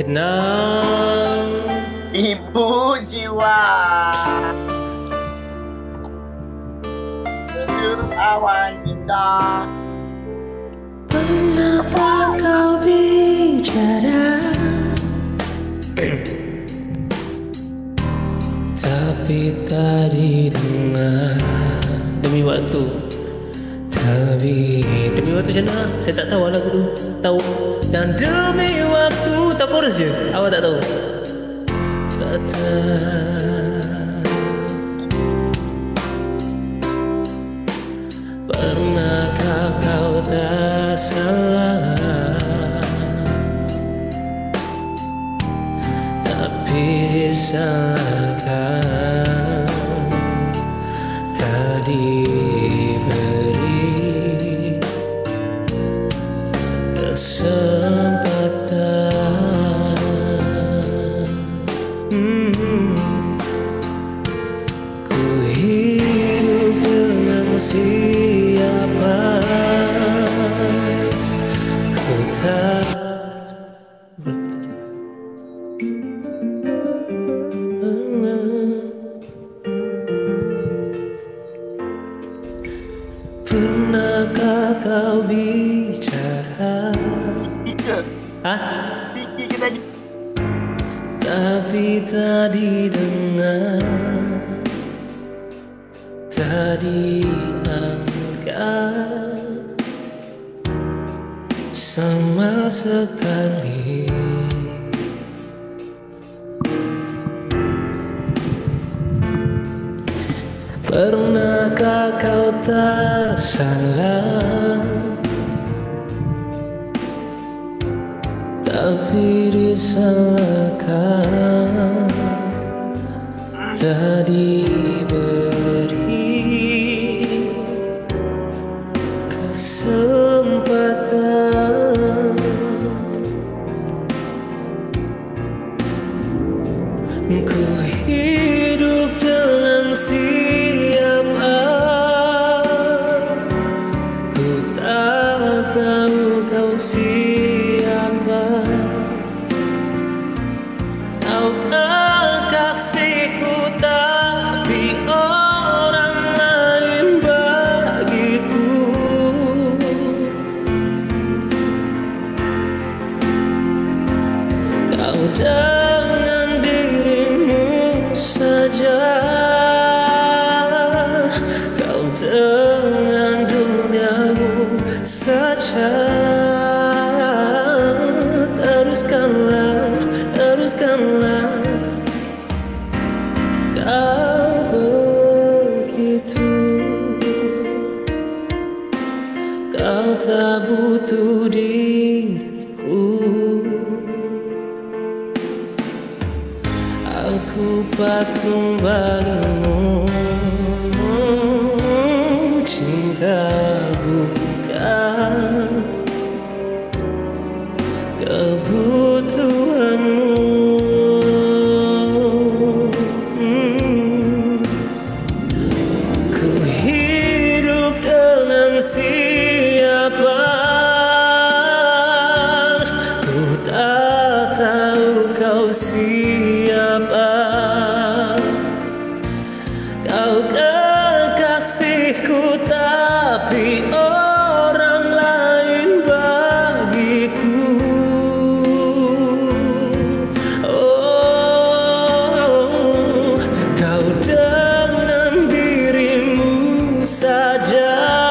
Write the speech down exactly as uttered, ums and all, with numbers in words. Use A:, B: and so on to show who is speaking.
A: tenang.
B: Ibu jiwa seluruh awan indah.
C: Pernahkah kau bicara
A: Tapi tak didengar. Demi waktu. Tapi demi waktu sana. Saya tak tahu lagu tu. Tahu. Dan demi waktu. Tak chorus je. Awak tak tahu. Tak tahu. Pernahkah kau tak salah tapi disalahkan, tak diberi kesempatan. hmm. Ku hidup dengan siapa ku tak pernahkah kau bicara? Hah?
B: Tinggi kita
A: Tapi tak didengar, tak diangkat sama sekali. Pernahkah kau tak salah tapi disalahkan, tak diberi kesempatan. Ku hidup dengan siapa ku tak tahu kau siapa. Kau kekasihku tapi orang lain bagiku. Kau dengan dirimu saja, kau dengan duniamu saja. Teruskanlah, teruskanlah kau begitu. Kau tak butuh diriku. Aku patung bagimu. Cinta bukan kebutuhanmu. hmm. Ku hidup dengan siapa ku tak tahu kau siapa. Kau kekasihku tapi orang lain bagiku. Oh, kau dengan dirimu saja.